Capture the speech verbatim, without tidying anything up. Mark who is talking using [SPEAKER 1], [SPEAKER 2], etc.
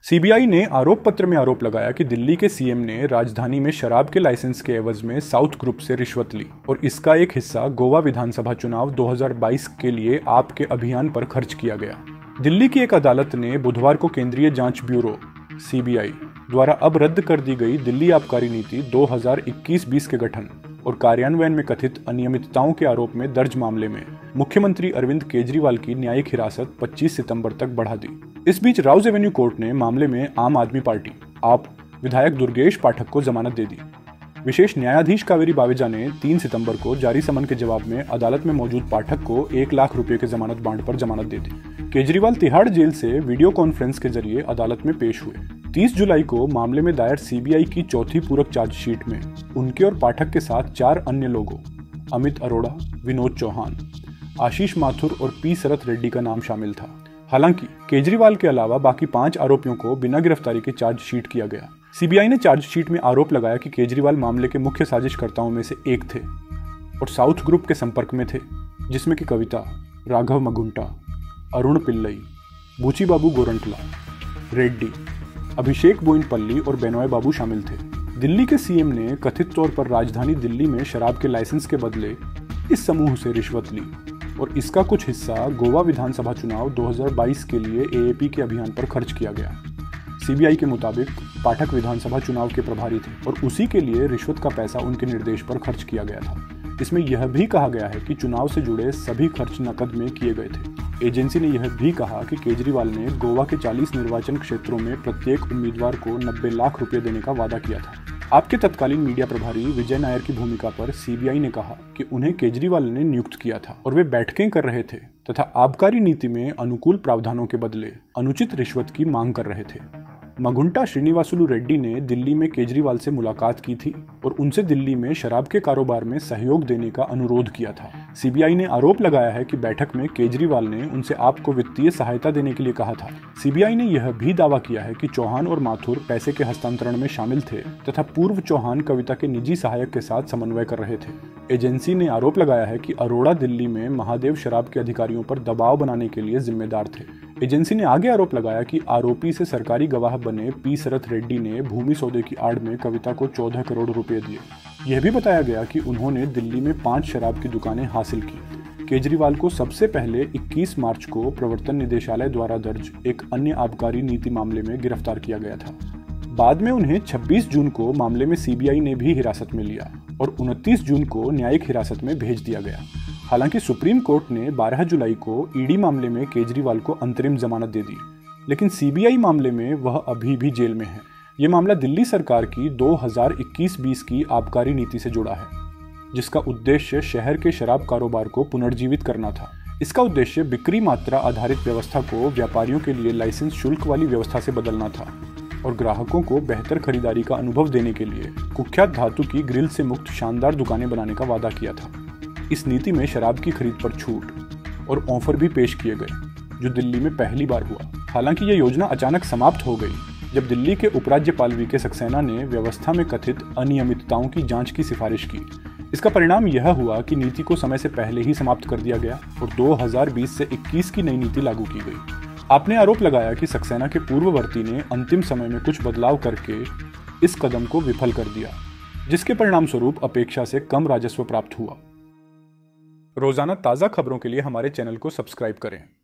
[SPEAKER 1] CBI ने आरोप पत्र में आरोप लगाया कि दिल्ली के सीएम ने राजधानी में शराब के लाइसेंस के एवज में साउथ ग्रुप से रिश्वत ली और इसका एक हिस्सा गोवा विधानसभा चुनाव दो हज़ार बाईस के लिए आप के अभियान पर खर्च किया गया। दिल्ली की एक अदालत ने बुधवार को केंद्रीय जांच ब्यूरो सीबीआई द्वारा अब रद्द कर दी गई दिल्ली आबकारी नीति दो हज़ार इक्कीस बीस के गठन और कार्यान्वयन में कथित अनियमितताओं के आरोप में दर्ज मामले में मुख्यमंत्री अरविंद केजरीवाल की न्यायिक हिरासत पच्चीस सितंबर तक बढ़ा दी। इस बीच राउज एवेन्यू कोर्ट ने मामले में आम आदमी पार्टी आप विधायक दुर्गेश पाठक को जमानत दे दी। विशेष न्यायाधीश कावेरी बावेजा ने तीन सितंबर को जारी समन के जवाब में अदालत में मौजूद पाठक को एक लाख रुपए के जमानत बांड पर जमानत दे दी। केजरीवाल तिहाड़ जेल से वीडियो कॉन्फ्रेंस के जरिए अदालत में पेश हुए। तीस जुलाई को मामले में दायर सीबीआई की चौथी पूरक चार्जशीट में उनके और पाठक के साथ चार अन्य लोगों अमित अरोड़ा, विनोद चौहान, आशीष माथुर और पी शरत रेड्डी का नाम शामिल था। हालांकि केजरीवाल के अलावा बाकी पांच आरोपियों को बिना गिरफ्तारी के चार्जशीट किया गया। सीबीआई ने चार्जशीट में आरोप लगाया कि केजरीवाल मामले के मुख्य साजिशकर्ताओं में से एक थे और साउथ ग्रुप के संपर्क में थे, जिसमें कि कविता, राघव मगुंटा, अरुण पिल्लई, बूचीबाबू गोरंटला, रेड्डी, अभिषेक बोइनपल्ली और बेनॉय बाबू शामिल थे। दिल्ली के सीएम ने कथित तौर पर राजधानी दिल्ली में शराब के लाइसेंस के बदले इस समूह से रिश्वत ली और इसका कुछ हिस्सा गोवा विधानसभा चुनाव दो हज़ार बाईस के लिए एएपी के अभियान पर खर्च किया गया। सीबीआई के मुताबिक पाठक विधानसभा चुनाव के प्रभारी थे और उसी के लिए रिश्वत का पैसा उनके निर्देश पर खर्च किया गया था। इसमें यह भी कहा गया है कि चुनाव से जुड़े सभी खर्च नकद में किए गए थे। एजेंसी ने यह भी कहा कि केजरीवाल ने गोवा के चालीस निर्वाचन क्षेत्रों में प्रत्येक उम्मीदवार को नब्बे लाख रुपए देने का वादा किया था। आपके तत्कालीन मीडिया प्रभारी विजय नायर की भूमिका पर सीबीआई ने कहा कि उन्हें केजरीवाल ने नियुक्त किया था और वे बैठकें कर रहे थे तथा आबकारी नीति में अनुकूल प्रावधानों के बदले अनुचित रिश्वत की मांग कर रहे थे। मगुंटा श्रीनिवासुलु रेड्डी ने दिल्ली में केजरीवाल से मुलाकात की थी और उनसे दिल्ली में शराब के कारोबार में सहयोग देने का अनुरोध किया था। सीबीआई ने आरोप लगाया है कि बैठक में केजरीवाल ने उनसे आपको वित्तीय सहायता देने के लिए कहा था। सीबीआई ने यह भी दावा किया है कि चौहान और माथुर पैसे के हस्तांतरण में शामिल थे तथा पूर्व चौहान कविता के निजी सहायक के साथ समन्वय कर रहे थे। एजेंसी ने आरोप लगाया है कि अरोड़ा दिल्ली में महादेव शराब के अधिकारियों पर दबाव बनाने के लिए जिम्मेदार थे। एजेंसी ने आगे आरोप लगाया कि आरोपी से सरकारी गवाह बने पी शरत रेड्डी ने भूमि सौदे की आड़ में कविता को चौदह करोड़ रुपए दिए। यह भी बताया गया कि उन्होंने दिल्ली में पांच शराब की दुकानें हासिल की। केजरीवाल को सबसे पहले इक्कीस मार्च को प्रवर्तन निदेशालय द्वारा दर्ज एक अन्य आबकारी नीति मामले में गिरफ्तार किया गया था। बाद में उन्हें छब्बीस जून को मामले में सीबीआई ने भी हिरासत में लिया और उनतीस जून को न्यायिक हिरासत में भेज दिया गया। हालांकि सुप्रीम कोर्ट ने बारह जुलाई को ईडी मामले में केजरीवाल को अंतरिम जमानत दे दी, लेकिन सीबीआई मामले में वह अभी भी जेल में है। ये मामला दिल्ली सरकार की दो हज़ार इक्कीस बीस की आबकारी नीति से जुड़ा है, जिसका उद्देश्य शहर के शराब कारोबार को पुनर्जीवित करना था। इसका उद्देश्य बिक्री मात्रा आधारित व्यवस्था को व्यापारियों के लिए लाइसेंस शुल्क वाली व्यवस्था से बदलना था और ग्राहकों को बेहतर खरीदारी का अनुभव देने के लिए कुख्यात धातु की ग्रिल से मुक्त शानदार दुकानें बनाने का वादा किया था। इस नीति में शराब की खरीद पर छूट और ऑफर भी पेश किए गए, जो दिल्ली में पहली बार हुआ। हालांकि यह योजना अचानक समाप्त हो गई जब दिल्ली के उपराज्यपाल वी के सक्सेना ने व्यवस्था में कथित अनियमितताओं की जांच की सिफारिश की। इसका परिणाम यह हुआ कि नीति को समय से पहले ही समाप्त कर दिया गया और दो हज़ार बीस से इक्कीस की नई नीति लागू की गई। आपने आरोप लगाया कि सक्सेना के पूर्ववर्ती ने अंतिम समय में कुछ बदलाव करके इस कदम को विफल कर दिया, जिसके परिणाम स्वरूप अपेक्षा से कम राजस्व प्राप्त हुआ। रोजाना ताज़ा खबरों के लिए हमारे चैनल को सब्सक्राइब करें।